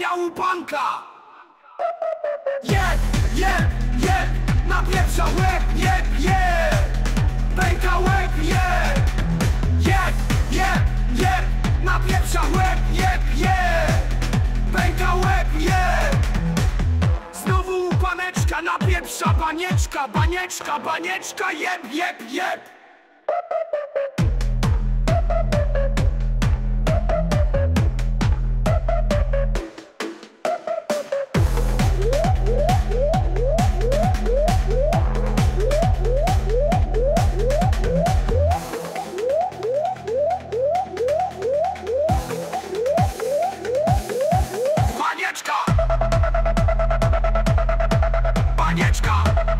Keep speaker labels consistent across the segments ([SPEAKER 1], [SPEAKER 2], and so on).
[SPEAKER 1] napieprza łupanka. Jeb, jeb, jeb, napieprza łeb, jeb, jeb. Pęka łeb, jeb. Jeb, jeb, jeb, napieprza łeb, jeb, jeb. Pęka łeb, jeb. Znowu łupaneczka, napieprza banieczka, banieczka, banieczka, jeb, jeb, jeb. Banieczka,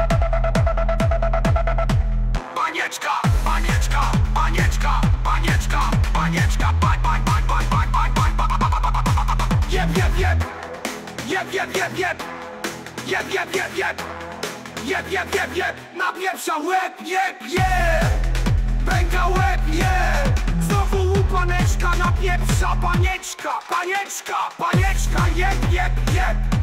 [SPEAKER 1] banieczka, banieczka, banieczka, banieczka, banieczka, jeb, jeb, jeb, jeb, jeb, jeb, jeb, jeb, jeb, jeb, jeb, jeb, jeb, jeb, jeb, napieprza łeb, jeb, jeb, pęka łeb, jeb. Znowu łupaneczka, napieprza banieczka, banieczka, banieczka, jeb, jeb, jeb.